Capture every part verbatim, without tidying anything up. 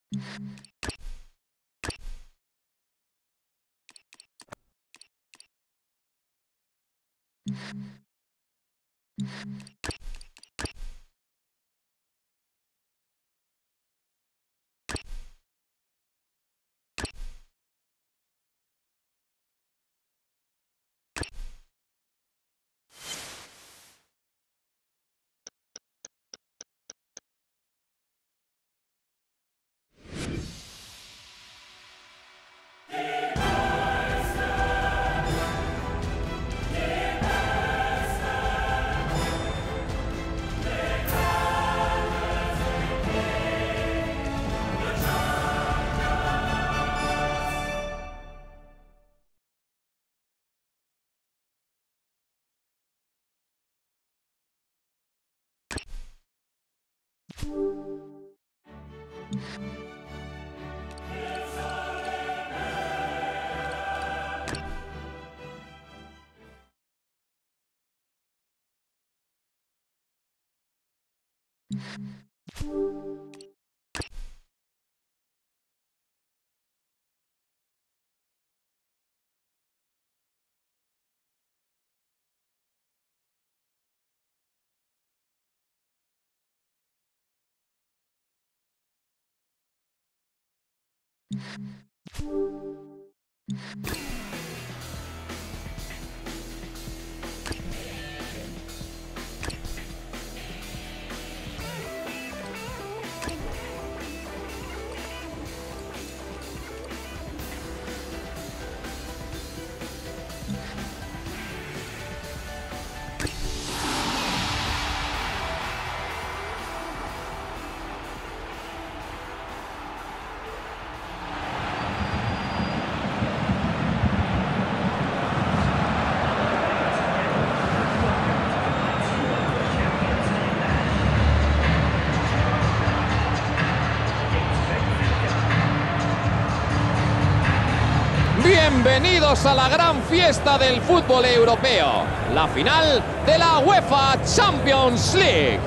Bienvenidos a la gran fiesta del fútbol europeo, la final de la UEFA Champions League.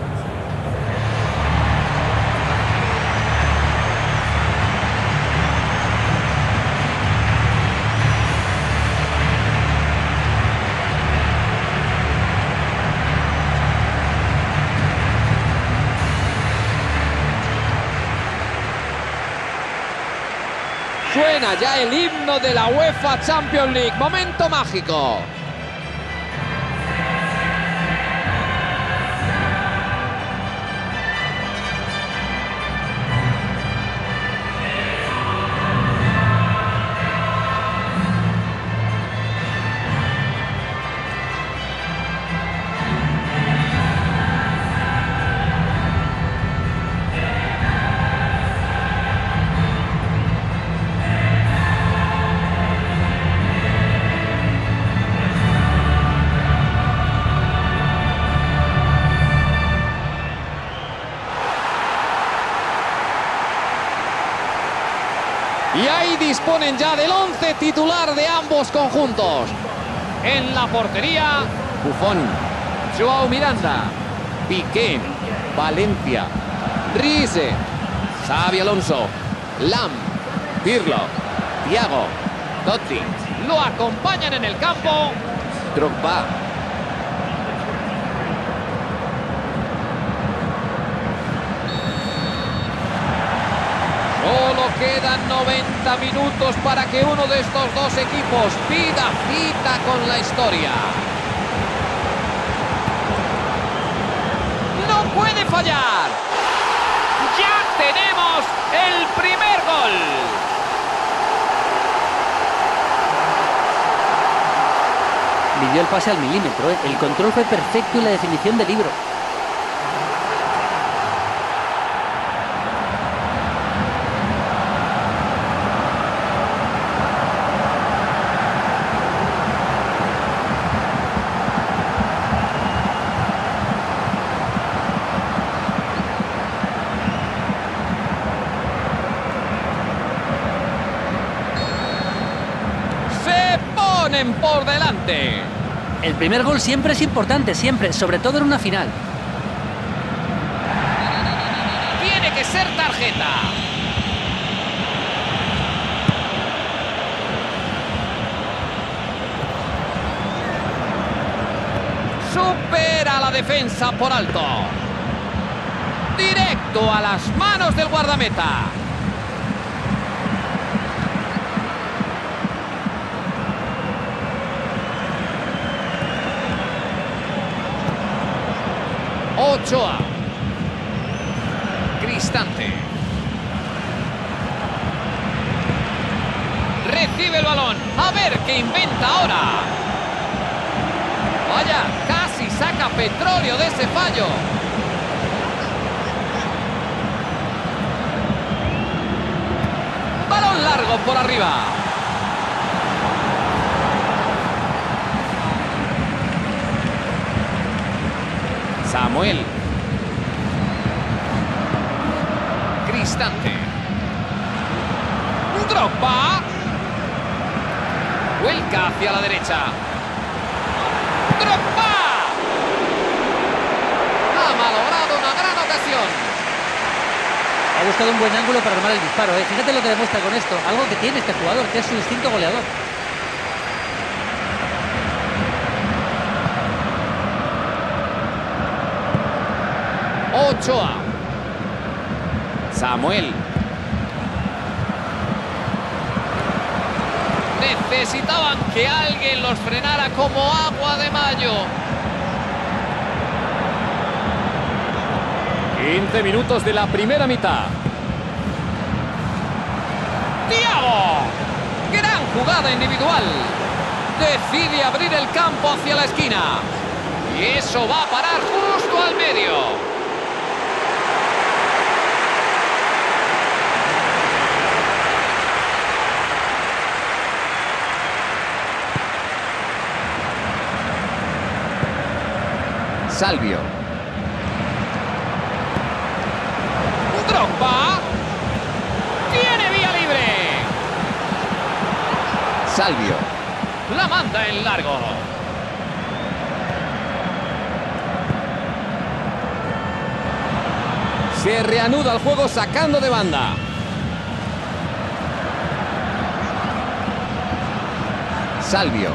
Suena ya el himno de la UEFA Champions League. Momento mágico. Y ahí disponen ya del once titular de ambos conjuntos. En la portería, Buffon, Joao Miranda, Piqué, Valencia, Riise, Xabi Alonso, Lam, Pirlo, Thiago, Totti. Lo acompañan en el campo Drogba. Solo quedan noventa minutos para que uno de estos dos equipos pida cita con la historia. ¡No puede fallar! ¡Ya tenemos el primer gol! Midió el pase al milímetro, ¿eh? El control fue perfecto y la definición de libro. Por delante. El primer gol siempre es importante, siempre, sobre todo en una final. Tiene que ser tarjeta. defensa por alto. Directo a las manos del guardameta. Ochoa. Cristante. Recibe el balón. A ver qué inventa ahora. Vaya, casi saca petróleo de ese fallo. Balón largo por arriba. Samuel. Cristante. Drogba. Vuelca hacia la derecha. Drogba. Ha malogrado una gran ocasión. Ha buscado un buen ángulo para armar el disparo, ¿eh? Fíjate lo que demuestra con esto. Algo que tiene este jugador, que es su instinto goleador. Ochoa. Samuel. Necesitaban que alguien los frenara como agua de mayo. quince minutos de la primera mitad. ¡Thiago! Gran jugada individual. Decide abrir el campo hacia la esquina. Y eso va a parar justo al medio. Salvio. Drogba. Tiene vía libre. Salvio. La manda en largo. Se reanuda el juego sacando de banda. Salvio.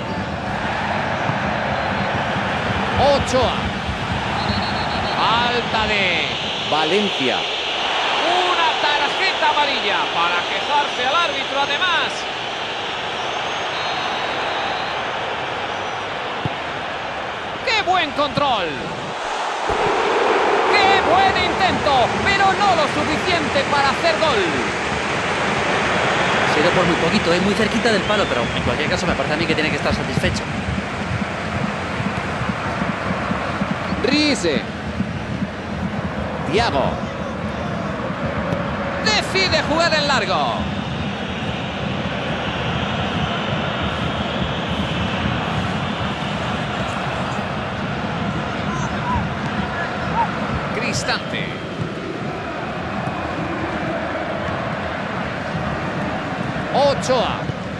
Ochoa. Falta de Valencia. una tarjeta amarilla para quejarse al árbitro además. ¡Qué buen control! ¡Qué buen intento! Pero no lo suficiente para hacer gol. Ha sido por muy poquito, ¿eh? Muy cerquita del palo, pero en cualquier caso me parece a mí que tiene que estar satisfecho. Riise. Thiago. Decide jugar en largo. Cristante. Ochoa.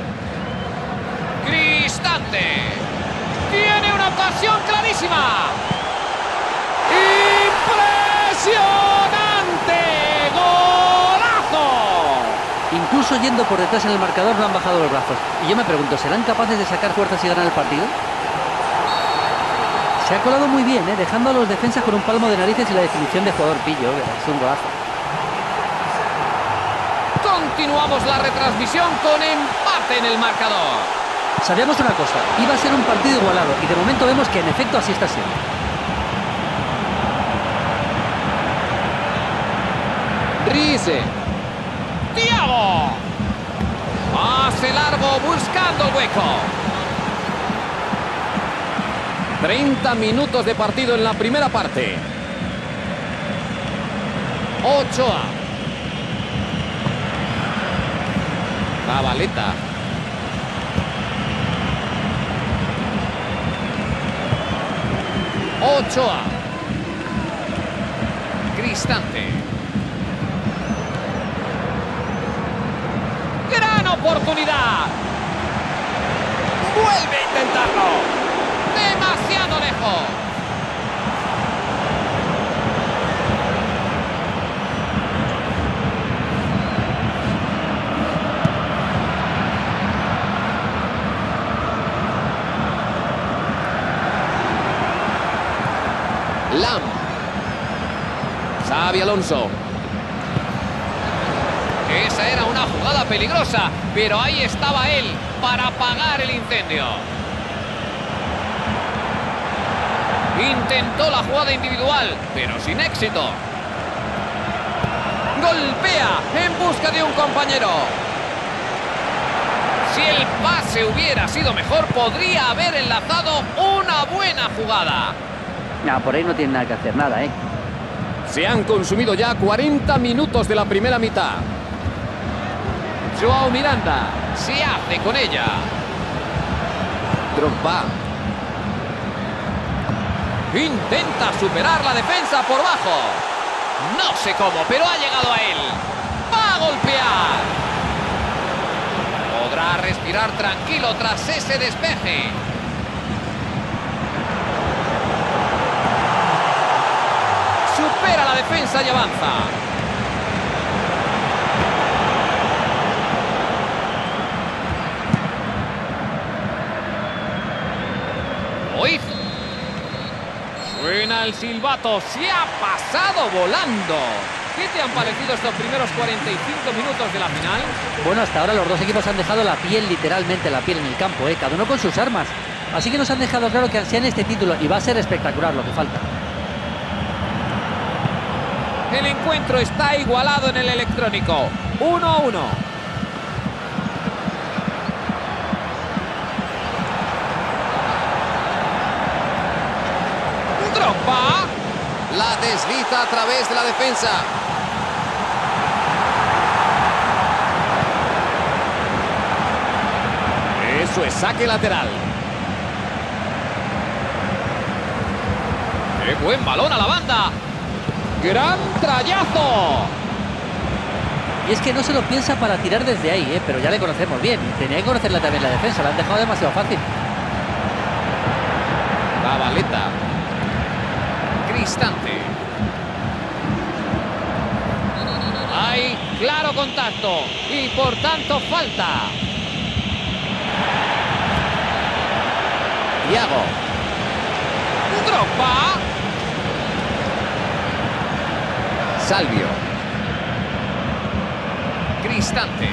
Cristante. Tiene una ocasión clarísima. ¡Impresionante! ¡Golazo! Incluso yendo por detrás en el marcador no han bajado los brazos. Y yo me pregunto, ¿serán capaces de sacar fuerzas y ganar el partido? Se ha colado muy bien, ¿eh? Dejando a los defensas con un palmo de narices y la definición de jugador pillo. Es un golazo. Continuamos la retransmisión con empate en el marcador. Sabíamos una cosa, iba a ser un partido igualado y de momento vemos que en efecto así está siendo. Riise. Thiago. Pase largo buscando el hueco. treinta minutos de partido en la primera parte. Ochoa. Zabaleta. Ochoa. Cristante. ¡Gran oportunidad! ¡Vuelve a intentarlo! ¡Demasiado lejos! Xabi Alonso. Esa era una jugada peligrosa, pero ahí estaba él para apagar el incendio. Intentó la jugada individual, pero sin éxito. Golpea en busca de un compañero. Si el pase hubiera sido mejor, podría haber enlazado una buena jugada. No, por ahí no tiene nada que hacer, nada, ¿eh? Se han consumido ya cuarenta minutos de la primera mitad. Joao Miranda se hace con ella. Drogba. Intenta superar la defensa por bajo. No sé cómo, pero ha llegado a él. Va a golpear. Podrá respirar tranquilo tras ese despeje. Supera la defensa y avanza. Hoy suena el silbato. Se ha pasado volando. ¿Qué te han parecido estos primeros cuarenta y cinco minutos de la final? Bueno, hasta ahora los dos equipos han dejado la piel, literalmente la piel en el campo, ¿eh? Cada uno con sus armas. Así que nos han dejado claro que ansían este título y va a ser espectacular lo que falta. El encuentro está igualado en el electrónico. uno a uno. Drogba. La desliza a través de la defensa. Eso es saque lateral. ¡Qué buen balón a la banda! ¡Gran trayazo! Y es que no se lo piensa para tirar desde ahí, ¿eh? Pero ya le conocemos bien. Tenía que conocerla también la defensa, la han dejado demasiado fácil. Zabaleta. Cristante. Hay claro contacto y por tanto falta. Thiago. Drogba. Salvio. Cristante.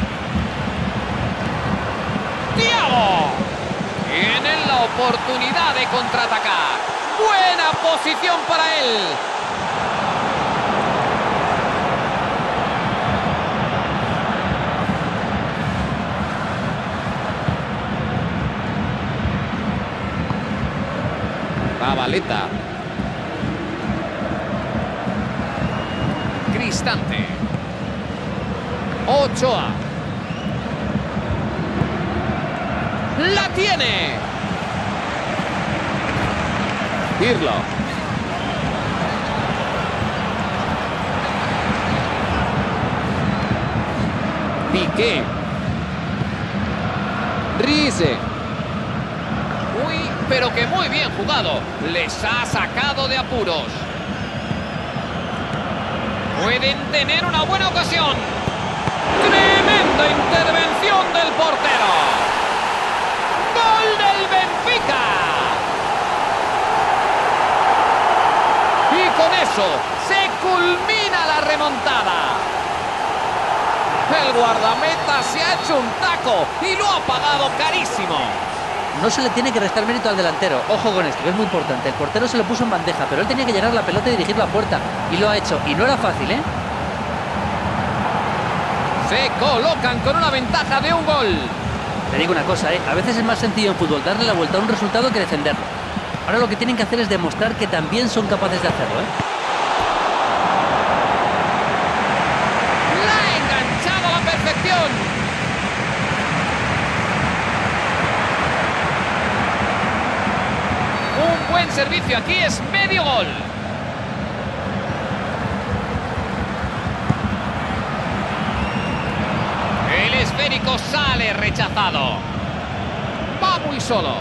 Thiago. Tienen la oportunidad de contraatacar. Buena posición para él. Zabaleta. Cristante. Ochoa. ¡La tiene! Pirlo. Piqué. Rize. Uy, pero que muy bien jugado. Les ha sacado de apuros. Pueden tener una buena ocasión. ¡Tremenda intervención del portero! ¡Gol del Benfica! Y con eso se culmina la remontada. El guardameta se ha hecho un taco y lo ha pagado carísimo. No se le tiene que restar mérito al delantero. Ojo con esto, que es muy importante. El portero se lo puso en bandeja, pero él tenía que llenar la pelota y dirigirla a puerta. Y lo ha hecho. Y no era fácil, ¿eh? Se colocan con una ventaja de un gol. Te digo una cosa, ¿eh? A veces es más sencillo en fútbol darle la vuelta a un resultado que defenderlo. Ahora lo que tienen que hacer es demostrar que también son capaces de hacerlo, ¿eh? La ha enganchado a la perfección. Un buen servicio aquí es medio gol. El esférico sale rechazado. Va muy solo.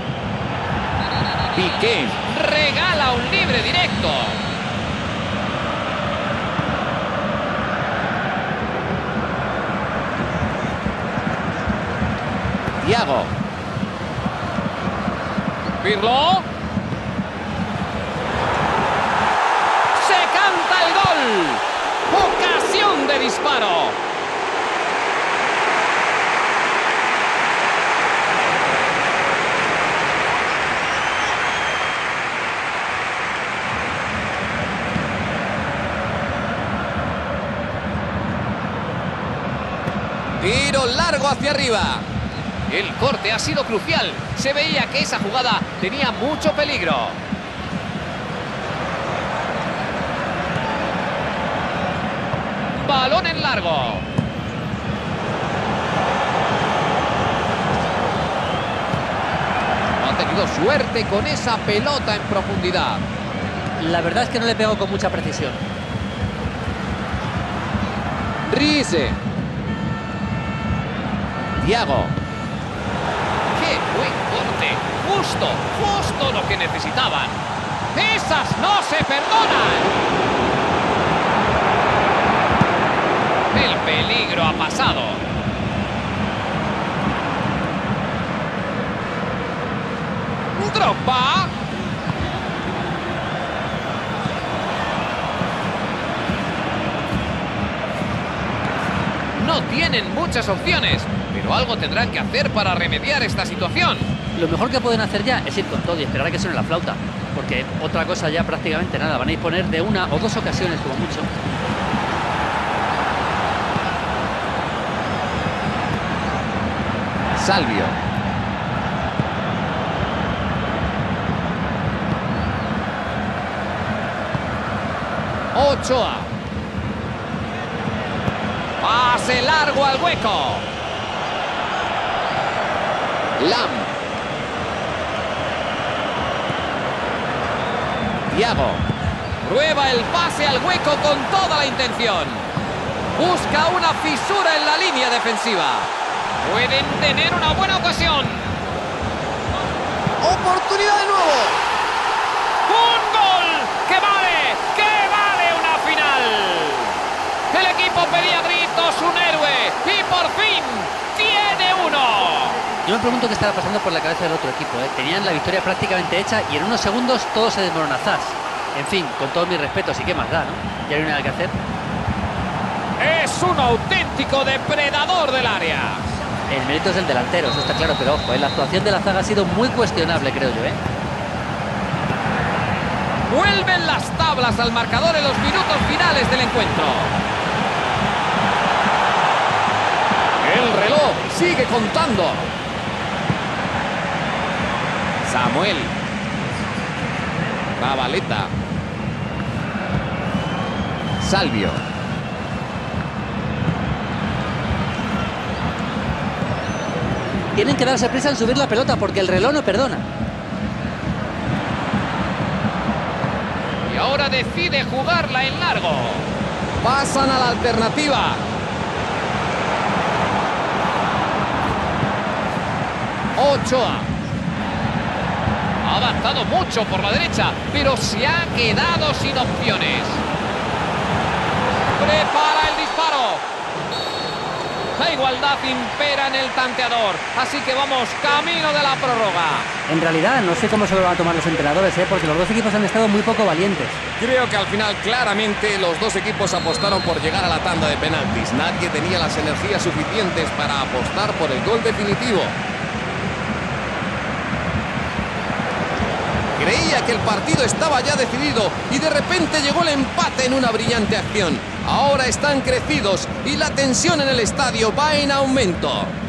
Piqué. Regala un libre directo. Thiago. Pirlo. Se canta el de disparo. Tiro largo hacia arriba. El corte ha sido crucial. Se veía que esa jugada tenía mucho peligro. Balón en largo. No ha tenido suerte con esa pelota en profundidad. La verdad es que no le pegó con mucha precisión. Riese. Thiago. ¡Qué buen corte! Justo, justo lo que necesitaban. ¡Esas no se perdonan! El peligro ha pasado. Drogba. No tienen muchas opciones, pero algo tendrán que hacer para remediar esta situación. Lo mejor que pueden hacer ya es ir con todo y esperar a que suene la flauta, porque otra cosa ya prácticamente nada. Van a disponer de una o dos ocasiones como mucho. Salvio. Ochoa. Pase largo al hueco. Lam. Thiago. Prueba el pase al hueco con toda la intención. Busca una fisura en la línea defensiva. Pueden tener una buena ocasión. Oportunidad de nuevo. ¡Un gol! ¡Que vale! ¡Que vale una final! El equipo pedía gritos, un héroe. Y por fin tiene uno. Yo me pregunto qué estará pasando por la cabeza del otro equipo, ¿eh? Tenían la victoria prácticamente hecha y en unos segundos todo se desmorona. Zas. En fin, con todos mis respetos, ¿y qué más da, no? Ya no hay nada que hacer. Es un auténtico depredador del área. El mérito es del delantero, eso está claro, pero ojo, ¿eh? La actuación de la zaga ha sido muy cuestionable, creo yo, ¿eh? Vuelven las tablas al marcador en los minutos finales del encuentro. El reloj sigue contando. Samuel. Zabaleta. Salvio. Tienen que darse prisa en subir la pelota porque el reloj no perdona. Y ahora decide jugarla en largo. Pasan a la alternativa. Ochoa. Ha avanzado mucho por la derecha, pero se ha quedado sin opciones. Prepara el disparo. La igualdad impera en el tanteador, así que vamos camino de la prórroga. En realidad, no sé cómo se lo van a tomar los entrenadores, ¿eh? Porque los dos equipos han estado muy poco valientes. Creo que al final claramente los dos equipos apostaron por llegar a la tanda de penaltis. Nadie tenía las energías suficientes para apostar por el gol definitivo. Creía que el partido estaba ya decidido y de repente llegó el empate en una brillante acción. Ahora están crecidos y la tensión en el estadio va en aumento.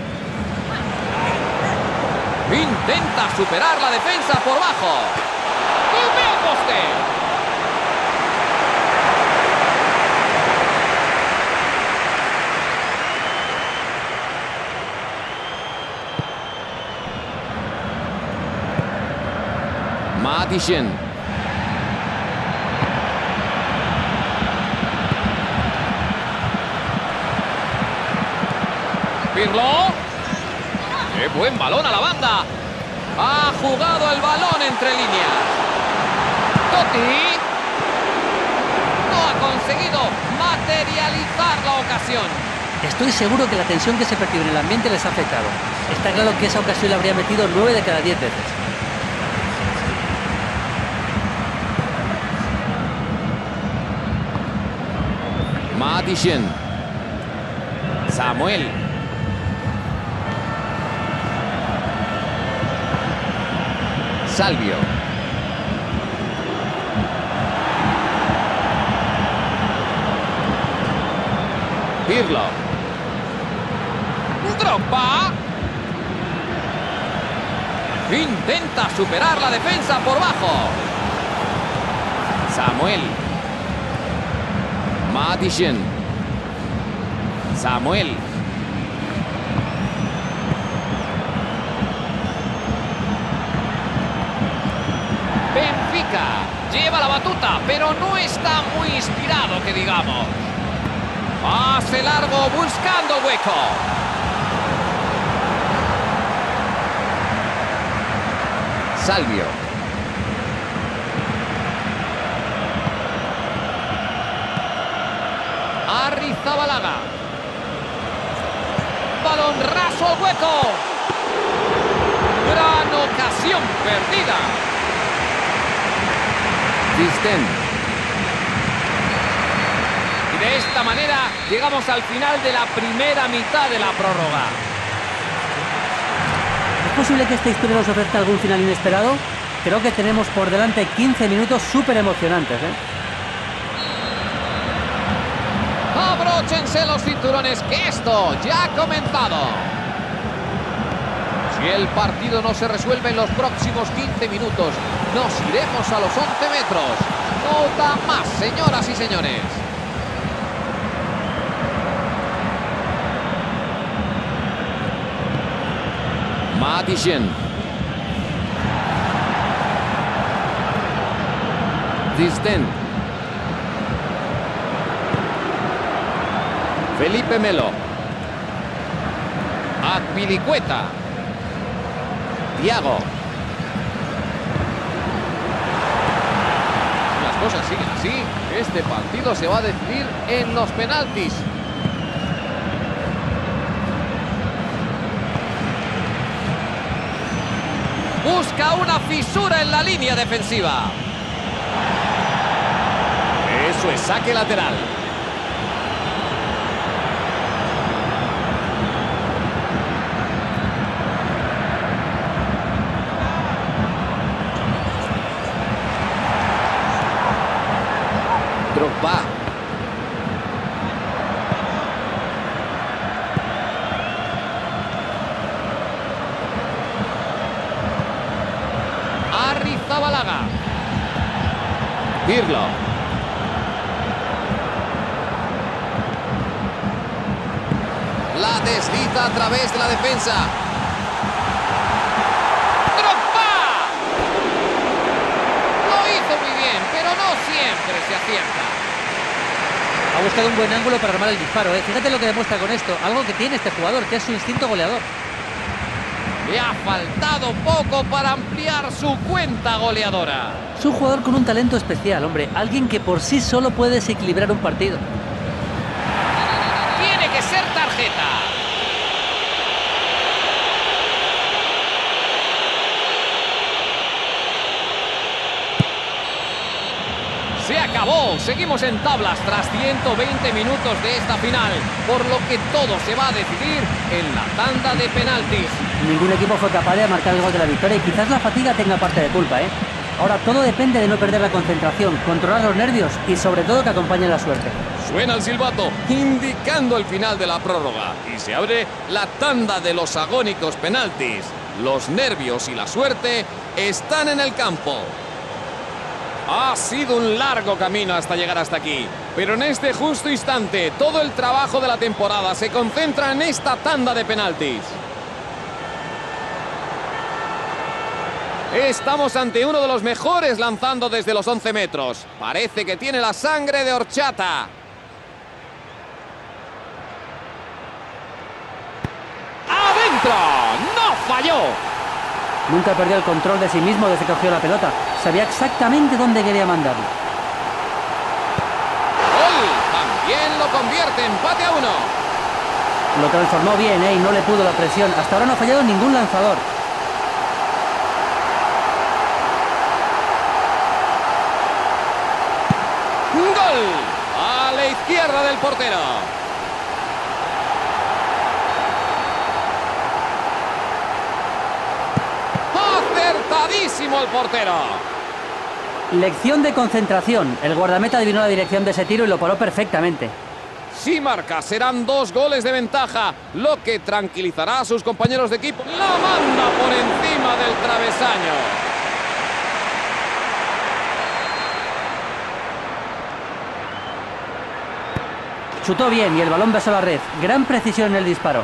Intenta superar la defensa por bajo. ¡Golpea el poste! Matischen. Pirlo. ¡Qué buen balón a la banda! Ha jugado el balón entre líneas. Totti. No ha conseguido materializar la ocasión. Estoy seguro que la tensión que se percibe en el ambiente les ha afectado. Está claro que esa ocasión la habría metido nueve de cada diez veces. Matischen. Samuel. Salvio. Pirlo. Drogba. Intenta superar la defensa por bajo. Samuel. Madison. Samuel. Benfica lleva la batuta, pero no está muy inspirado, que digamos. Pase largo buscando hueco. Salvio. Arrizabalaga. Balón raso al hueco. Gran ocasión perdida. Disten. Y de esta manera llegamos al final de la primera mitad de la prórroga. ¿Es posible que esta historia nos ofrezca algún final inesperado? Creo que tenemos por delante quince minutos súper emocionantes, ¿eh? Abróchense los cinturones, que esto ya ha comenzado. Si el partido no se resuelve en los próximos quince minutos, nos iremos a los once metros. Nota más, señoras y señores. Madison. Disten. Felipe Melo. Azpilicueta. Thiago. Si las cosas siguen así, este partido se va a decidir en los penaltis. Busca una fisura en la línea defensiva. Eso es saque lateral. Drogba. Arrizabalaga. Pirlo. La desliza a través de la defensa. ¡Drogba! Lo hizo muy bien, pero no siempre se acierta. Ha buscado un buen ángulo para armar el disparo, ¿eh? Fíjate lo que demuestra con esto. Algo que tiene este jugador, que es su instinto goleador. Le ha faltado poco para ampliar su cuenta goleadora. Es un jugador con un talento especial, hombre. Alguien que por sí solo puede desequilibrar un partido. Tiene que ser tarjeta. Se acabó. Seguimos en tablas tras ciento veinte minutos de esta final, por lo que todo se va a decidir en la tanda de penaltis. Ningún equipo fue capaz de marcar el gol de la victoria y quizás la fatiga tenga parte de culpa, ¿eh? Ahora todo depende de no perder la concentración, controlar los nervios y sobre todo que acompañe la suerte. Suena el silbato, indicando el final de la prórroga. Y se abre la tanda de los agónicos penaltis. Los nervios y la suerte están en el campo. Ha sido un largo camino hasta llegar hasta aquí. Pero en este justo instante, todo el trabajo de la temporada se concentra en esta tanda de penaltis. Estamos ante uno de los mejores lanzando desde los once metros. Parece que tiene la sangre de horchata. ¡Adentro! ¡No falló! Nunca perdió el control de sí mismo desde que cogió la pelota. Sabía exactamente dónde quería mandarlo. ¡Gol! También lo convierte, empate a uno. Lo transformó bien, ¿eh? Y no le pudo la presión. Hasta ahora no ha fallado ningún lanzador. ¡Gol! A la izquierda del portero. Cuidadísimo el portero. Lección de concentración. El guardameta adivinó la dirección de ese tiro y lo paró perfectamente. Si marca, serán dos goles de ventaja, lo que tranquilizará a sus compañeros de equipo. La manda por encima del travesaño. Chutó bien y el balón besó la red. Gran precisión en el disparo.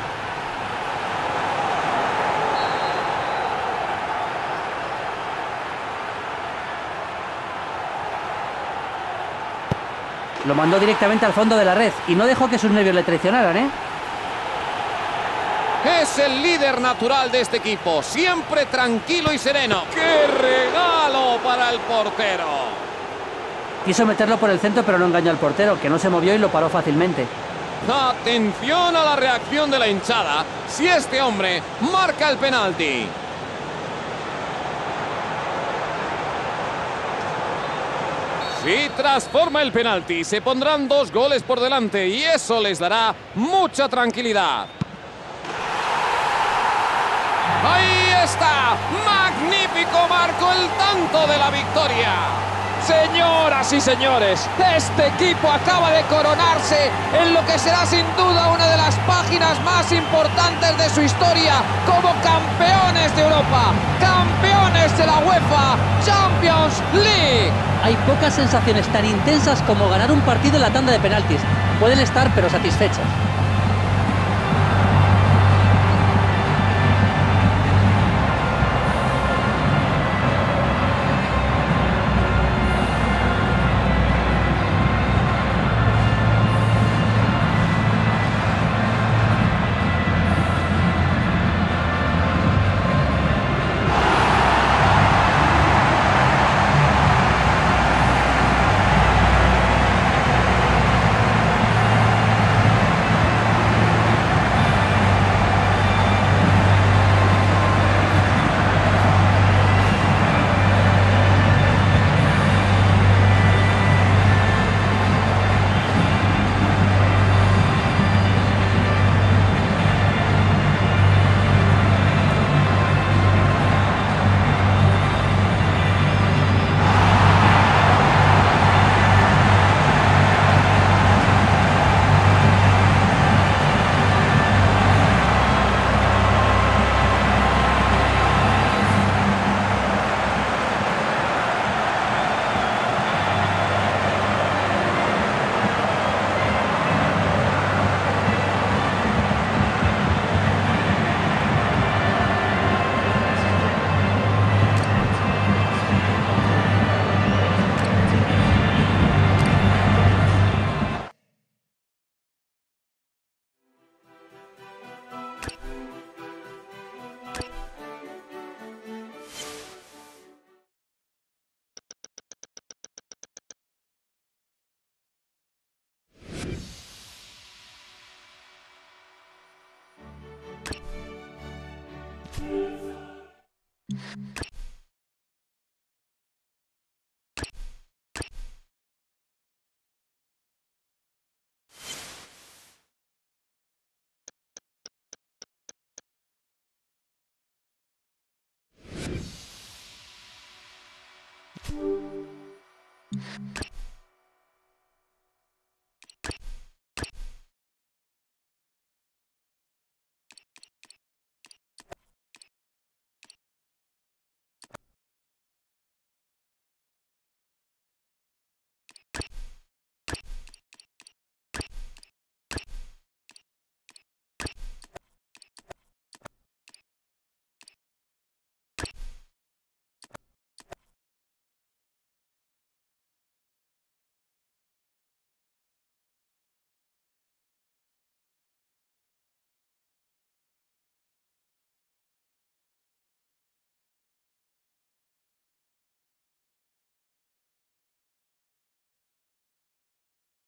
Lo mandó directamente al fondo de la red y no dejó que sus nervios le traicionaran, ¿eh? Es el líder natural de este equipo, siempre tranquilo y sereno. ¡Qué regalo para el portero! Quiso meterlo por el centro pero no engañó al portero, que no se movió y lo paró fácilmente. Atención a la reacción de la hinchada si este hombre marca el penalti. Si transforma el penalti, se pondrán dos goles por delante y eso les dará mucha tranquilidad. ¡Ahí está! ¡Magnífico! Marcó el tanto de la victoria. Señoras y señores, este equipo acaba de coronarse en lo que será sin duda una de las páginas más importantes de su historia como campeones de Europa, campeones de la UEFA Champions League. Hay pocas sensaciones tan intensas como ganar un partido en la tanda de penaltis. Pueden estar pero satisfechos.